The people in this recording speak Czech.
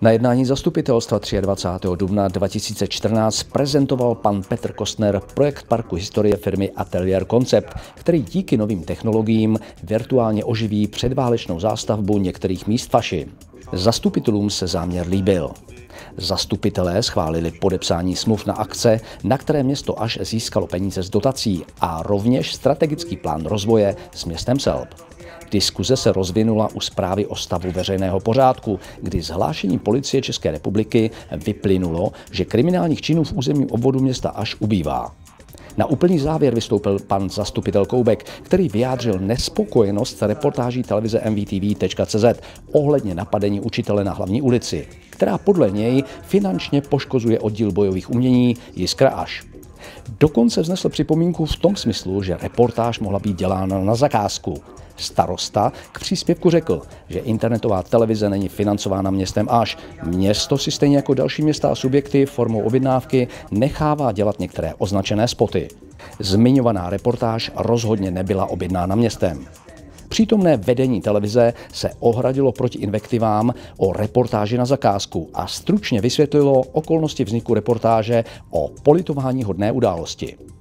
Na jednání zastupitelstva 23. dubna 2014 prezentoval pan Petr Kostner projekt parku historie firmy Atelier Concept, který díky novým technologiím virtuálně oživí předválečnou zástavbu některých míst faši. Zastupitelům se záměr líbil. Zastupitelé schválili podepsání smluv na akce, na které město Aš získalo peníze z dotací, a rovněž strategický plán rozvoje s městem Selb. Diskuze se rozvinula u zprávy o stavu veřejného pořádku, kdy z hlášení Policie České republiky vyplynulo, že kriminálních činů v územním obvodu města Aš ubývá. Na úplný závěr vystoupil pan zastupitel Koubek, který vyjádřil nespokojenost s reportáží televize mvtv.cz ohledně napadení učitele na Hlavní ulici, která podle něj finančně poškozuje oddíl bojových umění Jiskra Aš. Dokonce vznesl připomínku v tom smyslu, že reportáž mohla být dělána na zakázku. Starosta k příspěvku řekl, že internetová televize není financována městem Aš. Město si stejně jako další města a subjekty formou objednávky nechává dělat některé označené spoty. Zmiňovaná reportáž rozhodně nebyla objednána městem. Přítomné vedení televize se ohradilo proti invektivám o reportáži na zakázku a stručně vysvětlilo okolnosti vzniku reportáže o politováníhodné události.